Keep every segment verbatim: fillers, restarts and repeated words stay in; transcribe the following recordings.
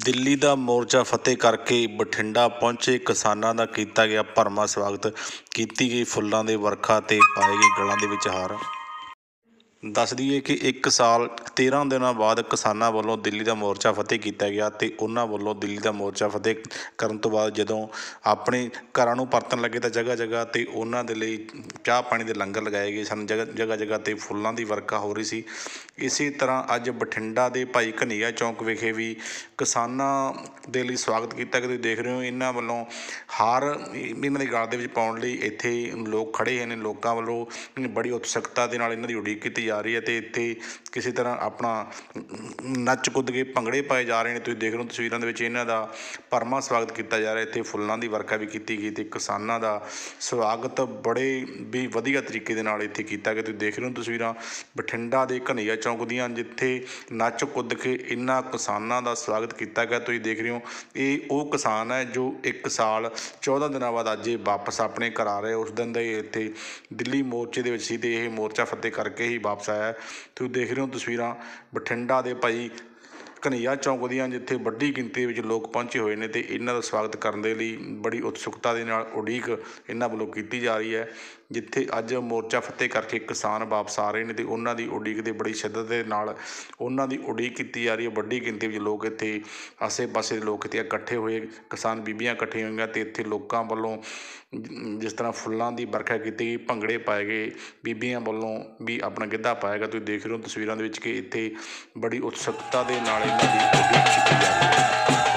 ਦਿੱਲੀ ਦਾ ਮੋਰਚਾ ਫਤਿਹ ਕਰਕੇ ਬਠਿੰਡਾ ਪਹੁੰਚੇ ਕਿਸਾਨਾਂ ਦਾ ਕੀਤਾ ਗਿਆ ਭਰਵਾਂ ਸਵਾਗਤ। ਕੀਤੀ ਗਈ ਫੁੱਲਾਂ ਦੇ ਵਰਖਾ ਤੇ ਪਾਏ ਗਏ ਗਲਾਂ ਦੇ ਵਿੱਚ ਹਾਰ। ਦੱਸ ਦਈਏ ਕਿ ਇੱਕ ਸਾਲ ਤੇਰ੍ਹਾਂ ਦਿਨਾਂ ਬਾਅਦ ਕਿਸਾਨਾਂ ਵੱਲੋਂ ਦਿੱਲੀ ਦਾ ਮੋਰਚਾ ਫਤਿਹ ਕੀਤਾ ਗਿਆ ਤੇ ਉਹਨਾਂ ਵੱਲੋਂ ਦਿੱਲੀ ਦਾ ਮੋਰਚਾ ਫਤਿਹ ਕਰਨ ਤੋਂ ਬਾਅਦ ਜਦੋਂ ਆਪਣੇ ਘਰਾਂ ਨੂੰ ਪਰਤਣ ਲੱਗੇ ਤਾਂ ਜਗ੍ਹਾ ਜਗ੍ਹਾ 'ਤੇ ਉਹਨਾਂ ਦੇ ਲਈ ਚਾਹ ਪਾਣੀ ਦੇ ਲੰਗਰ ਲਗਾਏ ਗਏ ਸਨ। ਜਗ੍ਹਾ ਜਗ੍ਹਾ ਜਗ੍ਹਾ 'ਤੇ ਫੁੱਲਾਂ ਦੀ ਵਰਖਾ ਹੋ ਰਹੀ ਸੀ। ਇਸੇ ਤਰ੍ਹਾਂ ਅੱਜ ਬਠਿੰਡਾ ਦੇ ਭਾਈ ਘਨੱਈਆ ਚੌਂਕ ਵਿਖੇ ਵੀ ਕਿਸਾਨਾਂ ਦੇ ਲਈ ਸਵਾਗਤ ਕੀਤਾ। ਕਿ ਤੁਸੀਂ ਦੇਖ ਰਹੇ ਹੋ ਇਹਨਾਂ ਵੱਲੋਂ ਹਾਰ ਇਹਨਾਂ ਦੀ ਗਲ ਦੇ ਵਿੱਚ ਪਾਉਣ ਲਈ ਇੱਥੇ ਲੋਕ ਖੜ੍ਹੇ ਨੇ। ਲੋਕਾਂ ਵੱਲੋਂ ਬੜੀ ਉਤਸੁਕਤਾ ਦੇ ਨਾਲ ਇਹਨਾਂ ਦੀ ਉਡੀਕ ਕੀਤੀ ਜਾ ਰਹੀ ਹੈ ਤੇ ਇੱਥੇ ਕਿਸੇ ਤਰ੍ਹਾਂ ਆਪਣਾ ਨੱਚ ਕੁੱਦ ਕੇ ਭੰਗੜੇ ਪਾਏ ਜਾ ਰਹੇ ਨੇ। ਤੁਸੀਂ ਦੇਖ ਰਹੇ ਹੋ ਤਸਵੀਰਾਂ ਦੇ ਵਿੱਚ ਇਹਨਾਂ ਦਾ ਭਰਵਾਂ ਸਵਾਗਤ ਕੀਤਾ ਜਾ ਰਿਹਾ। ਇੱਥੇ ਫੁੱਲਾਂ ਦੀ ਵਰਖਾ ਵੀ ਕੀਤੀ ਗਈ ਤੇ ਕਿਸਾਨਾਂ ਦਾ ਸਵਾਗਤ ਬੜੇ ਵੀ ਵਧੀਆ ਤਰੀਕੇ ਦੇ ਨਾਲ ਇੱਥੇ ਕੀਤਾ ਗਿਆ। ਤੁਸੀਂ ਦੇਖ ਰਹੇ ਹੋ ਤਸਵੀਰਾਂ ਬਠਿੰਡਾ ਦੇ ਘਨੱਈਆ ਚੌਂਕ ਦੀਆਂ, ਜਿੱਥੇ ਨੱਚ ਕੁੱਦ ਕੇ ਇਹਨਾਂ ਕਿਸਾਨਾਂ ਦਾ ਸਵਾਗਤ ਕੀਤਾ ਗਿਆ। ਤੁਸੀਂ ਦੇਖ ਰਹੇ ਹੋ ਇਹ ਉਹ ਕਿਸਾਨ ਹੈ ਜੋ ਇੱਕ ਸਾਲ ਚੌਦਾਂ ਦਿਨਾਂ ਬਾਅਦ ਅੱਜ ਇਹ ਵਾਪਸ ਆਪਣੇ ਘਰ ਆ ਰਹੇ। ਉਸ ਦਿਨ ਦਾ ਇੱਥੇ ਦਿੱਲੀ ਮੋਰਚੇ ਦੇ ਵਿੱਚ ਸੀ ਤੇ ਇਹ ਮੋਰਚਾ ਫਤਿਹ ਕਰਕੇ ਹੀ ਵਾਪਸ ਆਇਆ। ਤੁਸੀਂ ਦੇਖ ਰਹੇ ਹੋ ਤਸਵੀਰਾਂ ਬਠਿੰਡਾ ਦੇ ਭਾਈ ਘਨੱਈਆ ਚੌਂਕ ਦੀਆਂ, ਜਿੱਥੇ ਵੱਡੀ ਗਿਣਤੀ ਵਿੱਚ ਲੋਕ ਪਹੁੰਚੇ ਹੋਏ ਨੇ ਤੇ ਇਹਨਾਂ ਦਾ ਸਵਾਗਤ ਕਰਨ ਦੇ ਲਈ ਬੜੀ ਉਤਸੁਕਤਾ ਦੇ ਨਾਲ ਉਡੀਕ ਇਹਨਾਂ ਵੱਲੋਂ ਕੀਤੀ ਜਾ ਰਹੀ ਹੈ। ਜਿੱਥੇ ਅੱਜ ਮੋਰਚਾ ਫਤਿਹ ਕਰਕੇ ਕਿਸਾਨ ਵਾਪਸ ਆ ਰਹੇ ਨੇ ਤੇ ਉਹਨਾਂ ਦੀ ਉਡੀਕ ਦੇ ਬੜੀ ਸ਼ਿੱਦਤ ਦੇ ਨਾਲ ਉਹਨਾਂ ਦੀ ਉਡੀਕ ਕੀਤੀ ਜਾ ਰਹੀ ਹੈ। ਵੱਡੀ ਗਿਣਤੀ ਵਿੱਚ ਲੋਕ ਇੱਥੇ ਆਸੇ ਪਾਸੇ ਦੇ ਲੋਕ ਇੱਥੇ ਇਕੱਠੇ ਹੋਏ, ਕਿਸਾਨ ਬੀਬੀਆਂ ਇਕੱਠੀਆਂ ਹੋਈਆਂ ਤੇ ਇੱਥੇ ਲੋਕਾਂ ਵੱਲੋਂ ਜਿਸ ਤਰ੍ਹਾਂ ਫੁੱਲਾਂ ਦੀ ਵਰਖਾ ਕੀਤੀ ਗਈ, ਭੰਗੜੇ ਪਾਏ ਗਏ, ਬੀਬੀਆਂ ਵੱਲੋਂ ਵੀ ਆਪਣਾ ਗਿੱਧਾ ਪਾਇਆ ਗਿਆ। ਤੁਸੀਂ ਦੇਖ ਰਹੇ ਹੋ ਤਸਵੀਰਾਂ ਦੇ ਵਿੱਚ ਕਿ ਇੱਥੇ ਬੜੀ ਉਤਸੁਕਤਾ ਦੇ ਨਾਲ ਇਹਨਾਂ ਦੀ ਉਡੀਕ ਕੀਤੀ ਜਾ ਰਹੀ ਹੈ।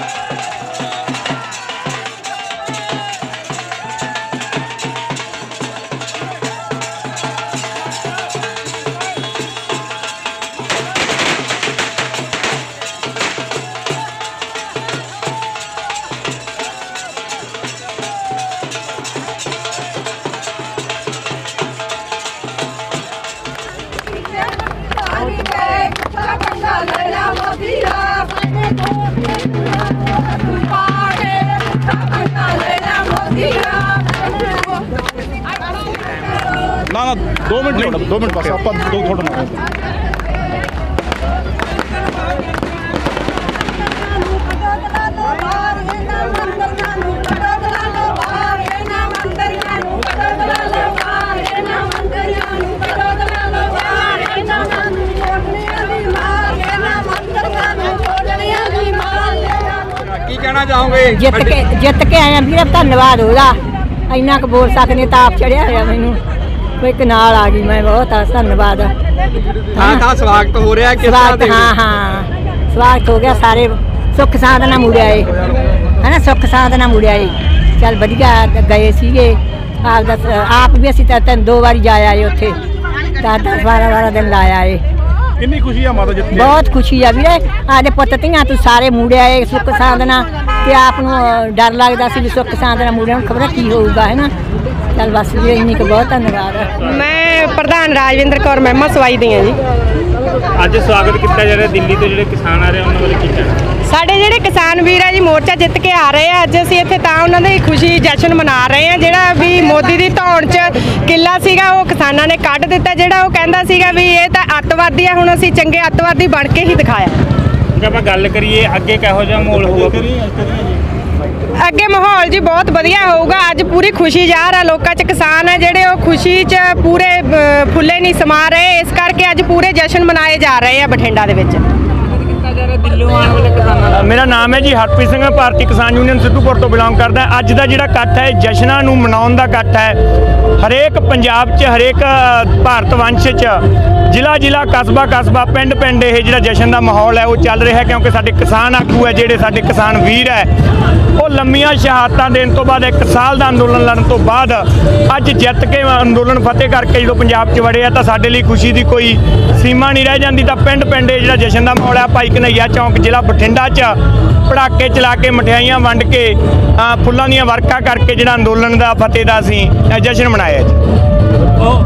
ना ना दो मिनट नहीं, दो मिनट बस आप दो थोड़ा ना की कहना चाहोगे? जित के जित के आए वीर धन्यवाद होगा। इन्ना क बोल सकने ताप चढ़िया होया मैनू कोई कनाल आ गई। मैं बहुत धन्यवाद। हाँ हाँ स्वागत हो रहा है किस तरह स्वागत? हाँ हाँ स्वागत हो गया। सारे सुख साध नाल मुड़े आए है ना, सुख साध नाल मुड़े आए। चल वधिया गए सीगे आप दस आप भी असीं तां दो बारी जा आए उत्थे तां दस बारह बारह दिन ला आए। कितनी खुशी है माता जी? बहुत खुशी है वीरे। आदे पुत्त धीआं तू सारे मुड़े आए सुख साधना ते आप नूं डर लगदा सी भी सुख साधना मुड़े हुण खबर की होऊगा है ना। चल बस वीरे इन्नी क बहुत धन्यवाद है। मैं प्रधान राजविंदर कौर महिमा सवाई दी हाँ जी। ਅੱਜ ਸਵਾਗਤ ਕੀਤਾ ਜਾ ਰਿਹਾ ਦਿੱਲੀ ਤੋਂ ਜਿਹੜੇ ਕਿਸਾਨ ਆ ਰਹੇ ਉਹਨਾਂ ਬਾਰੇ ਕੀ ਕਹਿਣਾ? ਸਾਡੇ ਜਿਹੜੇ ਕਿਸਾਨ ਵੀਰ ਆ ਜੀ ਮੋਰਚਾ ਜਿੱਤ ਕੇ ਆ ਰਹੇ ਆ। ਅੱਜ ਅਸੀਂ ਇੱਥੇ ਤਾਂ ਉਹਨਾਂ ਦੀ ਖੁਸ਼ੀ ਜਸ਼ਨ ਮਨਾ ਰਹੇ ਆ। ਜਿਹੜਾ ਵੀ ਮੋਦੀ ਦੀ ਧੌਣ 'ਚ ਕਿੱਲਾ ਸੀਗਾ ਉਹ ਕਿਸਾਨਾਂ ਨੇ ਕੱਢ ਦਿੱਤਾ। ਜਿਹੜਾ ਉਹ ਕਹਿੰਦਾ ਸੀਗਾ ਵੀ ਇਹ ਤਾਂ ਅੱਤਵਾਦੀ ਆ, ਹੁਣ ਅਸੀਂ ਚੰਗੇ ਅੱਤਵਾਦੀ ਬਣ ਕੇ ਹੀ ਦਿਖਾਇਆ। ਜੇ ਆਪਾਂ ਗੱਲ ਕਰੀਏ ਅੱਗੇ ਕਿਹੋ ਜਿਹਾ ਮਾਹੌਲ ਹੋਊਗਾ? ਅੱਗੇ ਮਾਹੌਲ ਜੀ ਬਹੁਤ ਵਧੀਆ ਹੋਊਗਾ। ਅੱਜ ਪੂਰੀ ਖੁਸ਼ੀ ਜ਼ਾਹਰ ਆ ਲੋਕਾਂ 'ਚ। ਕਿਸਾਨ ਆ ਜਿਹੜੇ ਉਹ ਖੁਸ਼ੀ 'ਚ ਪੂਰੇ ਫੁੱਲੇ ਨਹੀਂ ਸਮਾ ਰਹੇ। ਇਸ ਕਰਕੇ ਅੱਜ ਪੂਰੇ ਜਸ਼ਨ ਮਨਾਏ ਜਾ ਰਹੇ ਆ ਬਠਿੰਡਾ ਦੇ ਵਿੱਚ। मेरा नाम है जी हरप्रीत सिंह, भारतीय किसान यूनियन सिद्धूपुर तो बिलोंग करता है। अज का जिहड़ा इकट्ठ है जश्नां नूं मनाउण दा इकट्ठ है। हरेक पंजाब च हरेक भारत वंश च जिला जिला कस्बा कस्बा पिंड पिंड ये जिहड़ा जशन का माहौल है वो चल रहा है। क्योंकि साडे किसान आगू है जिहड़े साडे किसान वीर है वो लंबियां शहादतां देण तो बाद एक साल का अंदोलन लड़न तो बाद अज जित के अंदोलन फतेह करके जो पंजाब च वड़े तो साडे लई खुशी की कोई सीमा नहीं रह जाती। तो पिंड पिंड जिहड़ा जशन का माहौल है भाई घनैया चौंक जिला बठिंडा च पटाके चला के मठियाइयां वंड के फुल्लां दीयां वर्खा करके जिहड़ा अंदोलन का फतेह का असीं जशन मनाया जी।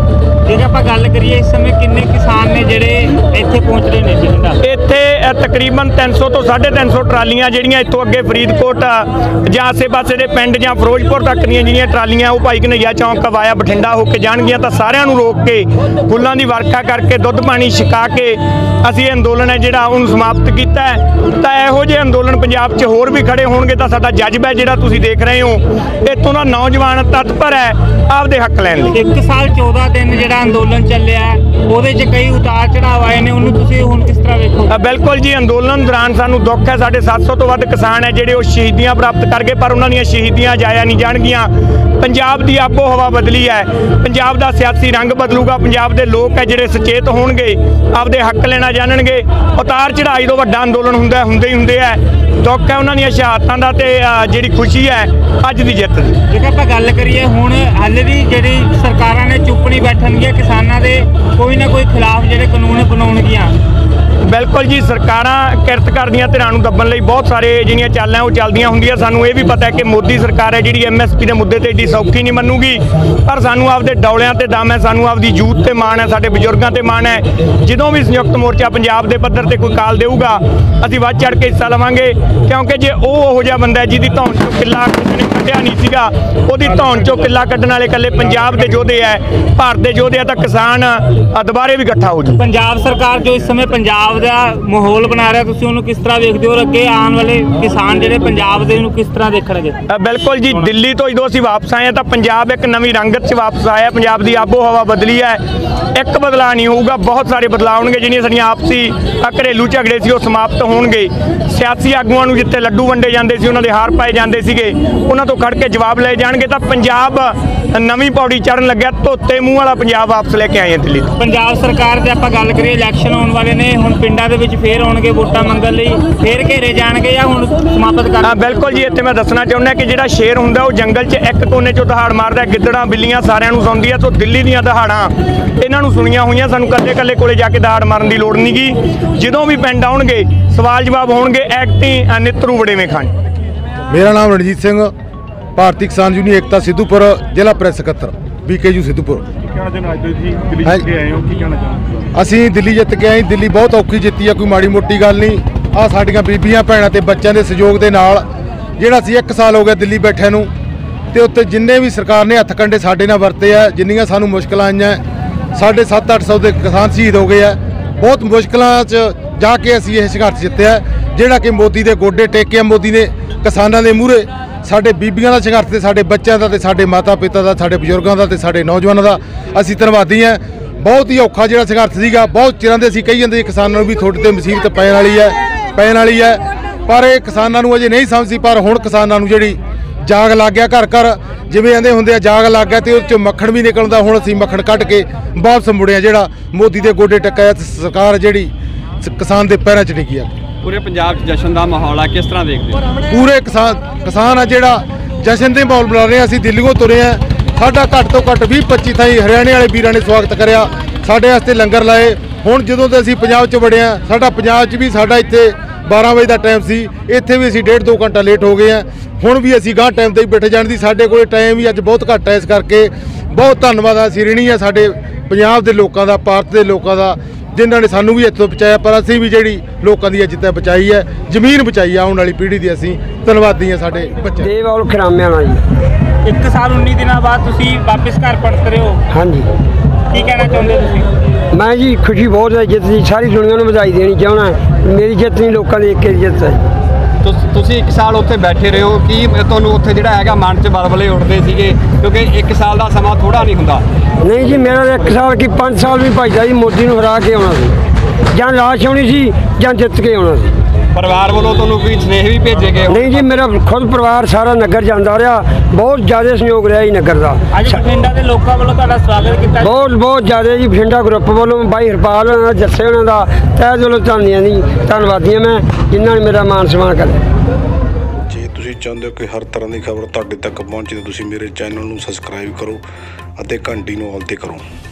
ਜੇ ਆਪਾਂ ਗੱਲ ਕਰੀਏ ਇਸ ਸਮੇਂ ਕਿੰਨੇ ਕਿਸਾਨ ਨੇ ਜਿਹੜੇ ਇੱਥੇ ਪਹੁੰਚ ਰਹੇ ਨੇ ਬਠਿੰਡਾ? ਇੱਥੇ ਅ, ਤਕਰੀਬਨ ਤਿੰਨ ਸੌ ਤੋਂ ਸਾਢੇ ਤਿੰਨ ਸੌ ਟਰਾਲੀਆਂ ਜਿਹੜੀਆਂ ਇੱਥੋਂ ਅੱਗੇ ਫਰੀਦਕੋਟ ਜਾਂ ਆਸੇ-ਪਾਸੇ ਦੇ ਪਿੰਡ ਜਾਂ ਫਿਰੋਜ਼ਪੁਰ ਤੱਕ ਦੀਆਂ ਜਿਹੜੀਆਂ ਟਰਾਲੀਆਂ ਉਹ ਭਾਈ ਘਨੱਈਆ ਚੌਂਕ ਵਾਇਆ ਬਠਿੰਡਾ ਹੋ ਕੇ ਜਾਣਗੀਆਂ। ਤਾਂ ਸਾਰਿਆਂ ਨੂੰ ਰੋਕ ਕੇ ਫੁੱਲਾਂ ਦੀ ਵਰਖਾ ਕਰਕੇ ਦੁੱਧ ਪਾਣੀ ਛਕਾ ਕੇ ਅਸੀਂ ਇਹ ਅੰਦੋਲਨ ਹੈ ਜਿਹੜਾ ਉਹਨੂੰ ਸਮਾਪਤ ਕੀਤਾ ਹੈ। ਤਾਂ ਇਹੋ ਜਿਹੇ ਅੰਦੋਲਨ ਪੰਜਾਬ 'ਚ ਹੋਰ ਵੀ ਖੜੇ ਹੋਣਗੇ ਤਾਂ ਸਾਡਾ ਜਜ਼ਬਾ ਜਿਹੜਾ ਤੁਸੀਂ ਦੇਖ ਰਹੇ ਹੋ ਇੱਥੋਂ ਦਾ ਨੌਜਵਾਨ ਤਤਪਰ ਹੈ ਆਪਦੇ ਹੱਕ ਲੈਣ ਲਈ। ਇੱਕ ਸਾਲ ਚੌਦਾਂ ਦਿਨ ਜਿਹੜਾ ਅੰਦੋਲਨ ਚੱਲਿਆ ਉਹਦੇ 'ਚ ਕਈ ਉਤਾਰ ਚੜਾਵ ਆਏ ਨੇ, ਉਹਨੂੰ ਤੁਸੀਂ ਹੁਣ ਕਿਸ ਤਰ੍ਹਾਂ ਵੇਖੋ? ਅ, ਬਿਲਕੁਲ ਜੀ, ਅੰਦੋਲਨ ਦੌਰਾਨ ਸਾਨੂੰ ਦੁੱਖ ਹੈ। ਸਾਡੇ ਸੱਤ ਸੌ ਤੋਂ ਵੱਧ ਕਿਸਾਨ ਹੈ ਜਿਹੜੇ ਉਹ ਸ਼ਹੀਦੀਆਂ ਪ੍ਰਾਪਤ ਕਰ ਗਏ, ਪਰ ਉਹਨਾਂ ਦੀਆਂ ਸ਼ਹੀਦੀਆਂ ਜਾਇਆ ਨਹੀਂ ਜਾਣਗੀਆਂ। ਪੰਜਾਬ ਦੀ ਆਬੋ ਹਵਾ ਬਦਲੀ ਹੈ, ਪੰਜਾਬ ਦਾ ਸਿਆਸੀ ਰੰਗ ਬਦਲੂਗਾ। ਪੰਜਾਬ ਦੇ ਲੋਕ ਹੈ ਜਿਹੜੇ ਸੁਚੇਤ ਹੋਣਗੇ, ਆਪਦੇ ਹੱਕ ਲੈਣਾ ਜਾਣਨਗੇ। ਉਤਾਰ ਚੜਾਈ ਤੋਂ ਵੱਡਾ ਅੰਦੋਲਨ ਹੁੰਦਾ ਹੁੰਦੇ ਹੀ ਹੁੰਦੇ ਹੈ। ਦੁੱਖ ਹੈ ਉਹਨਾਂ ਦੀਆਂ ਸ਼ਹਾਦਤਾਂ ਦਾ ਤੇ ਅ, ਜਿਹੜੀ ਖੁਸ਼ੀ ਹੈ ਅੱਜ ਦੀ ਜਿੱਤ ਦੀ। ਜੇਕਰ ਆਪਾਂ ਗੱਲ ਕਰੀਏ ਹੁਣ ਹਾਲੇ ਵੀ ਜਿਹੜੀ ਸਰਕਾਰਾਂ ਨੇ ਚੁੱਪ ਨਹੀਂ ਬੈਠਣਗੀਆਂ, ਕਿਸਾਨਾਂ ਦੇ ਕੋਈ ਨਾ ਕੋਈ ਖਿਲਾਫ ਜਿਹੜੇ ਕਾਨੂੰਨ ਬਣਾਉਣਗੀਆਂ। ਬਿਲਕੁਲ ਜੀ, ਸਰਕਾਰਾਂ ਕਿਰਤ ਕਰਦੀਆਂ ਧਿਰਾਂ ਨੂੰ ਦੱਬਣ ਲਈ ਬਹੁਤ ਸਾਰੇ ਜਿਹੜੀਆਂ ਚਾਲਾਂ ਉਹ ਚੱਲਦੀਆਂ ਹੁੰਦੀਆਂ। ਸਾਨੂੰ ਇਹ ਵੀ ਪਤਾ ਹੈ ਕਿ ਮੋਦੀ ਸਰਕਾਰ ਹੈ ਜਿਹੜੀ ਐਮ ਐਸ ਪੀ ਦੇ ਮੁੱਦੇ ਤੇ ਏਡੀ ਸੌਖੀ ਨਹੀਂ ਮੰਨੂਗੀ, ਪਰ ਸਾਨੂੰ ਆਪਦੇ ਡੌਲਿਆਂ ਤੇ ਦਮ ਹੈ, ਸਾਨੂੰ ਆਪਦੀ ਯੂਥ ਤੇ ਮਾਣ ਹੈ, ਸਾਡੇ ਬਜ਼ੁਰਗਾਂ ਤੇ ਮਾਣ ਹੈ। ਜਦੋਂ ਵੀ ਸੰਯੁਕਤ ਮੋਰਚਾ ਪੰਜਾਬ ਦੇ ਪੱਧਰ ਤੇ ਕੋਈ ਕਾਲ ਦੇਊਗਾ ਅਸੀਂ ਵੱਧ ਚੜ੍ਹ ਕੇ ਹਿੱਸਾ ਲਵਾਂਗੇ, ਕਿਉਂਕਿ ਜੇ ਉਹ ਉਹੋ ਜਿਹਾ ਬੰਦਾ ਹੈ ਜਿਹਦੀ ਧੌਣ ਚੋਂ ਕਿੱਲਾ ਕਿਸੇ ਨੇ ਕੱਢਿਆ ਨਹੀਂ ਸੀਗਾ, ਉਹਦੀ ਧੌਣ ਚੋਂ ਕਿੱਲਾ ਕੱਢਣ ਵਾਲੇ ਇਕੱਲੇ ਪੰਜਾਬ ਦੇ ਯੋਧੇ ਹੈ, ਭਾਰਤ ਦੇ ਯੋਧੇ ਆ, ਤਾਂ ਕਿਸਾਨ ਅ, ਦੁਬਾਰੇ ਵੀ ਇਕੱਠਾ ਹੋ ਜੂ। ਪੰਜਾਬ ਸਰਕਾਰ ਜੋ ਇਸ ਸਮੇਂ ਪੰਜਾਬ ਦਾ ਮਾਹੌਲ ਬਣਾ ਰਿਹਾ, ਤੁਸੀਂ ਉਹਨੂੰ ਕਿਸ ਤਰ੍ਹਾਂ ਵੇਖਦੇ ਹੋ? ਔਰ ਅੱਗੇ ਆਉਣ ਵਾਲੇ ਕਿਸਾਨ ਜਿਹੜੇ ਪੰਜਾਬ ਦੇ ਨੂੰ ਕਿਸ ਤਰ੍ਹਾਂ ਦੇਖਣਗੇ? ਅ, ਬਿਲਕੁਲ ਜੀ, ਦਿੱਲੀ ਤੋਂ ਜਦੋਂ ਅਸੀਂ ਵਾਪਸ ਆਏ ਹਾਂ ਤਾਂ ਪੰਜਾਬ ਇੱਕ ਨਵੀਂ ਰੰਗਤ 'ਚ ਵਾਪਸ ਆਇਆ। ਪੰਜਾਬ ਦੀ ਆਬੋ ਹਵਾ ਬਦਲੀ ਹੈ। ਇੱਕ ਬਦਲਾਅ ਨਹੀਂ ਹੋਊਗਾ, ਬਹੁਤ ਸਾਰੇ ਬਦਲਾਅ ਹੋਣਗੇ। ਜਿਹੜੀਆਂ ਸਾਡੀਆਂ ਆਪਸੀ ਅ, ਘਰੇਲੂ ਝਗੜੇ ਸੀ ਉਹ ਸਮਾਪਤ ਹੋਣਗੇ। ਸਿਆਸੀ ਆਗੂਆਂ ਨੂੰ ਜਿੱਥੇ ਲੱਡੂ ਵੰਡੇ ਜਾਂਦੇ ਸੀ, ਉਹਨਾਂ ਦੇ ਹਾਰ ਪਾਏ ਜਾਂਦੇ ਸੀਗੇ, ਉਹਨਾਂ ਤੋਂ ਖੜ ਕੇ ਜਵਾਬ ਲਏ ਜਾਣਗੇ। ਤਾਂ ਪੰਜਾਬ ਨਵੀਂ ਪੌੜੀ ਚੜ੍ਹਨ ਲੱਗਿਆ, ਧੋਤੇ ਮੂੰਹ ਵਾਲਾ ਪੰਜਾਬ ਵਾਪਸ ਲੈ ਕੇ ਆਏ ਹਾਂ ਦਿੱਲੀ ਤੋਂ। ਪੰਜਾਬ ਸਰਕਾਰ ਦੇ ਆਪਾਂ ਗੱਲ ਕਰੀਏ, ਇਲੈਕਸ਼ਨ ਆਉਣ ਵਾਲੇ ਨੇ, ਹੁਣ ਪਿੰਡਾਂ ਦੇ ਵਿੱਚ ਫੇਰ ਆਉਣਗੇ ਵੋਟਾਂ ਮੰਗਣ ਲਈ, ਫੇਰ ਘੇਰੇ ਜਾਣਗੇ ਜਾਂ ਹੁਣ ਸਮਾਪਤ ਕਰ? ਹਾਂ ਬਿਲਕੁਲ ਜੀ, ਇੱਥੇ ਮੈਂ ਦੱਸਣਾ ਚਾਹੁੰਦਾ ਕਿ ਜਿਹੜਾ ਸ਼ੇਰ ਹੁੰਦਾ ਉਹ ਜੰਗਲ 'ਚ ਇੱਕ ਕੋਨੇ 'ਚੋਂ ਦਹਾੜ ਮਾਰਦਾ, ਗਿੱਦੜਾਂ ਬਿੱਲੀਆਂ ਸਾਰਿਆਂ ਨੂੰ ਸੁਣਦੀ ਹੈ। ਸੋ ਦਿੱਲੀ ਦੀਆਂ ਦਹਾੜਾਂ ਇਹਨਾਂ ਨੂੰ ਸੁਣੀਆਂ ਹੋਈਆਂ, ਸਾਨੂੰ ਕੱਲੇ ਕੱਲੇ ਕੋਲੇ ਜਾ ਕੇ ਦਹਾੜ ਮਾਰਨ ਦੀ ਲੋੜ ਨਹੀਂਗੀ। ਜਦੋਂ ਵੀ ਪਿੰਡ ਆਉਣਗੇ ਸਵਾਲ ਜਵਾਬ ਹੋਣਗੇ, ਐਕਟੀ ਨਿੱਤਰੂ ਵੜੇਵੇਂ ਖਾਣ। ਮੇਰਾ ਨਾਮ ਰਣਜੀਤ ਸਿੰਘ, ਭਾਰਤੀ ਕਿਸਾਨ ਯੂਨੀਅਨ ਏਕਤਾ ਸਿੱਧੂਪੁਰ, ਜ਼ਿਲ੍ਹਾ ਪ੍ਰੈਸ ਸਕੱਤਰ, ਬੀ ਕੇ ਯੂ ਸਿੱਧੂਪੁਰ। ਅਸੀਂ ਦਿੱਲੀ ਜਿੱਤ ਕੇ ਆਏ। ਦਿੱਲੀ ਬਹੁਤ ਔਖੀ ਜਿੱਤੀ ਆ, ਕੋਈ ਮਾੜੀ ਮੋਟੀ ਗੱਲ ਨਹੀਂ। ਆ ਸਾਡੀਆਂ ਬੀਬੀਆਂ ਭੈਣਾਂ ਤੇ ਬੱਚਿਆਂ ਦੇ ਸਹਿਯੋਗ ਦੇ ਨਾਲ ਜਿਹੜਾ ਅਸੀਂ ਇੱਕ ਸਾਲ ਹੋ ਗਿਆ ਦਿੱਲੀ ਬੈਠਿਆਂ ਨੂੰ, ਤੇ ਉੱਤੇ ਜਿੰਨੇ ਵੀ ਸਰਕਾਰ ਨੇ ਹੱਥ ਕੰਡੇ ਸਾਡੇ ਨਾਲ ਵਰਤੇ ਆ, ਜਿੰਨੀਆਂ ਸਾਨੂੰ ਮੁਸ਼ਕਲਾਂ ਆਈਆਂ, ਸਾਡੇ ਸੱਤ ਅੱਠ ਸੌ ਦੇ ਕਿਸਾਨ ਸ਼ਹੀਦ ਹੋ ਗਏ ਆ। ਬਹੁਤ ਮੁਸ਼ਕਲਾਂ 'ਚ ਜਾ ਕੇ ਅਸੀਂ ਇਹ ਸੰਘਰਸ਼ ਜਿੱਤਿਆ, ਜਿਹੜਾ ਕਿ ਮੋਦੀ ਦੇ ਗੋਡੇ ਟੇਕਿਆ। ਮੋਦੀ ਨੇ ਕਿਸਾਨਾਂ ਦੇ ਮੂਹਰੇ ਸਾਡੇ ਬੀਬੀਆਂ ਦਾ ਸੰਘਰਸ਼ ਤੇ ਸਾਡੇ ਬੱਚਿਆਂ ਦਾ ਤੇ ਸਾਡੇ ਮਾਤਾ ਪਿਤਾ ਦਾ, ਸਾਡੇ ਬਜ਼ੁਰਗਾਂ ਦਾ ਤੇ ਸਾਡੇ ਨੌਜਵਾਨਾਂ ਦਾ ਅਸੀਂ ਧੰਨਵਾਦੀ ਹਾਂ। ਬਹੁਤ ਹੀ ਔਖਾ ਜਿਹੜਾ ਸੰਘਰਸ਼ ਸੀਗਾ, ਬਹੁਤ ਚਿਰਾਂ ਦੇ ਅਸੀਂ ਕਹੀ ਜਾਂਦੇ ਕਿਸਾਨਾਂ ਨੂੰ ਵੀ ਤੁਹਾਡੇ ਤੇ ਮੁਸੀਬਤ ਪੈਣ ਵਾਲੀ ਹੈ ਪੈਣ ਵਾਲੀ ਹੈ ਪਰ ਇਹ ਕਿਸਾਨਾਂ ਨੂੰ ਅਜੇ ਨਹੀਂ ਸਮਝ ਸੀ। ਪਰ ਹੁਣ ਕਿਸਾਨਾਂ ਨੂੰ ਜਿਹੜੀ ਜਾਗ ਲੱਗ ਗਿਆ, ਘਰ ਘਰ ਜਿਵੇਂ ਆਂਦੇ ਹੁੰਦੇ ਆ ਜਾਗ ਲੱਗ ਗਿਆ, ਤੇ ਉਹ 'ਚੋਂ ਮੱਖਣ ਵੀ ਨਿਕਲਦਾ। ਹੁਣ ਅਸੀਂ ਮੱਖਣ ਕੱਢ ਕੇ ਵਾਪਸ ਮੁੜਿਆ, ਜਿਹੜਾ ਮੋਦੀ ਦੇ ਗੋਡੇ ਟੱਕਿਆ ਸਰਕਾਰ ਜਿਹੜੀ ਕਿਸਾਨ ਦੇ ਪੈਰਾਂ 'ਚ ਡਿੱਗੀ ਆ। ਪੂਰੇ ਪੰਜਾਬ 'ਚ ਜਸ਼ਨ ਦਾ ਮਾਹੌਲ ਆ, ਕਿਸ ਤਰ੍ਹਾਂ ਦੇਖਦੇ ਹੋ? ਪੂਰੇ ਕਿਸਾਨ ਕਿਸਾਨ ਆ ਜਿਹੜਾ ਜਸ਼ਨ ਦੇ ਮਾਹੌਲ ਬਣਾ ਰਹੇ ਆ। ਅਸੀਂ ਦਿੱਲੀੋਂ ਤੁਰੇ ਆ, ਸਾਡਾ ਘੱਟ ਤੋਂ ਘੱਟ ਵੀਹ ਪੱਚੀ ਥਾਈਂ ਹਰਿਆਣੇ ਵਾਲੇ ਵੀਰਾਂ ਨੇ ਸਵਾਗਤ ਕਰਿਆ, ਸਾਡੇ ਵਾਸਤੇ ਲੰਗਰ ਲਾਏ। ਹੁਣ ਜਦੋਂ ਤੇ ਅਸੀਂ ਪੰਜਾਬ 'ਚ ਵੜੇ ਆ, ਸਾਡਾ ਪੰਜਾਬ 'ਚ ਵੀ ਸਾਡਾ ਇੱਥੇ ਬਾਰਾਂ ਵਜੇ ਦਾ ਟਾਈਮ ਸੀ, ਇੱਥੇ ਵੀ ਅਸੀਂ ਡੇਢ ਦੋ ਘੰਟਾ ਲੇਟ ਹੋ ਗਏ ਆ। ਹੁਣ ਵੀ ਅਸੀਂ ਗਾਂਹ ਟਾਈਮ 'ਤੇ ਹੀ ਬੈਠੇ ਜਾਣ ਦੀ, ਸਾਡੇ ਕੋਲ ਟਾਈਮ ਵੀ ਅੱਜ ਬਹੁਤ ਘੱਟ ਹੈ। ਇਸ ਕਰਕੇ ਬਹੁਤ ਧੰਨਵਾਦ ਆ, ਅਸੀਂ ਰਿਣੀ ਆ ਸਾਡੇ ਪੰਜਾਬ ਦੇ ਲੋਕਾਂ ਦਾ, ਭਾਰਤ ਦੇ ਲੋਕਾਂ ਦਾ, ਜਿਨ੍ਹਾਂ ਨੇ ਸਾਨੂੰ ਵੀ ਇੱਥੋਂ ਬਚਾਇਆ। ਪਰ ਅਸੀਂ ਵੀ ਜਿਹੜੀ ਲੋਕਾਂ ਦੀ ਇੱਜ਼ਤ ਬਚਾਈ ਹੈ, ਜ਼ਮੀਨ ਬਚਾਈ ਆ ਆਉਣ ਵਾਲੀ ਪੀੜ੍ਹੀ ਦੀ, ਅਸੀਂ ਧੰਨਵਾਦੀ ਹਾਂ ਸਾਡੇ ਬੱਚੇ। ਦੇਵੌਲ ਖਰਾਮਿਆਂ ਨਾਲ ਜੀ। ਇੱਕ ਸਾਲ ਉੱਨੀ ਦਿਨਾਂ ਬਾਅਦ ਤੁਸੀਂ ਵਾਪਸ ਘਰ ਪਰਤ ਰਹੇ ਹੋ, ਹਾਂਜੀ, ਕੀ ਕਹਿਣਾ ਚਾਹੁੰਦੇ ਤੁਸੀਂ? ਮੈਂ ਜੀ ਖੁਸ਼ੀ ਬਹੁਤ ਹੈ, ਜਿੱਤ ਦੀ ਸਾਰੀ ਦੁਨੀਆ ਨੂੰ ਵਧਾਈ ਦੇਣੀ ਚਾਹੁੰਦਾ। ਮੇਰੀ ਜਿੱਤ ਨਹੀਂ, ਲੋਕਾਂ ਦੀ ਇੱਕ ਜਿੱਤ ਹੈ। ਤੁਸੀਂ ਇੱਕ ਸਾਲ ਉੱਥੇ ਬੈਠੇ ਰਹੇ ਹੋ, ਕੀ ਤੁਹਾਨੂੰ ਉੱਥੇ ਜਿਹੜਾ ਹੈਗਾ ਮਨ 'ਚ ਬਲਬਲੇ ਉੱਠਦੇ ਸੀਗੇ? ਕਿਉਂਕਿ ਇੱਕ ਸਾਲ ਦਾ ਸਮਾਂ ਥੋੜਾ ਨਹੀਂ ਹੁੰਦਾ। ਨਹੀਂ ਜੀ, ਮੇਰਾ ਇੱਕ ਸਾਲ ਕੀ ਪੰਜ ਸਾਲ ਵੀ ਭਜਦਾ ਜੀ। ਮੋਦੀ ਨੂੰ ਹਰਾ ਕੇ ਆਉਣਾ ਸੀ, ਜਾਂ ਲਾਸ਼ ਆਉਣੀ ਸੀ ਜਾਂ ਜਿੱਤ ਕੇ ਆਉਣਾ ਸੀ। ਪਰਿਵਾਰ ਵੱਲੋਂ ਤੁਹਾਨੂੰ ਕੋਈ ਸੁਨੇਹੇ ਵੀ ਭੇਜੇ ਗਏ? ਨਹੀਂ ਜੀ, ਮੇਰਾ ਖੁਦ ਪਰਿਵਾਰ ਸਾਰਾ ਨਗਰ ਜਾਂਦਾ ਰਿਹਾ, ਬਹੁਤ ਜ਼ਿਆਦਾ ਸਹਿਯੋਗ ਰਿਹਾ ਜੀ ਨਗਰ ਦਾ। ਅੱਜ ਬਠਿੰਡਾ ਦੇ ਲੋਕਾਂ ਵੱਲੋਂ ਤੁਹਾਡਾ ਸਵਾਗਤ ਕੀਤਾ, ਬਹੁਤ ਬਹੁਤ ਜ਼ਿਆਦਾ ਜੀ। ਬਠਿੰਡਾ ਗਰੁੱਪ ਵੱਲੋਂ ਬਾਈ ਹਰਪਾਲ ਹੋਣਾ, ਜੱਸੇ ਹੋਣਾ ਦਾ ਤਹਿ ਦਿਲੋਂ ਧੰਨਵਾਦੀਆਂ ਦੀ ਧੰਨਵਾਦੀਆਂ ਮੈਂ, ਜਿਨ੍ਹਾਂ ਨੇ ਮੇਰਾ ਮਾਨ ਸਨਮਾਨ ਕਰਿਆ। ਜੇ ਤੁਸੀਂ ਚਾਹੁੰਦੇ ਹੋ ਕਿ ਹਰ ਤਰ੍ਹਾਂ ਦੀ ਖਬਰ ਤੁਹਾਡੇ ਤੱਕ ਪਹੁੰਚੇ ਤਾਂ ਤੁਸੀਂ ਮੇਰੇ ਚੈਨਲ ਨੂੰ ਸਬਸਕ੍ਰਾਈਬ ਕਰੋ ਅਤੇ ਘੰਟੀ ਨੂੰ ਆਲ ਤੇ ਕਰੋ।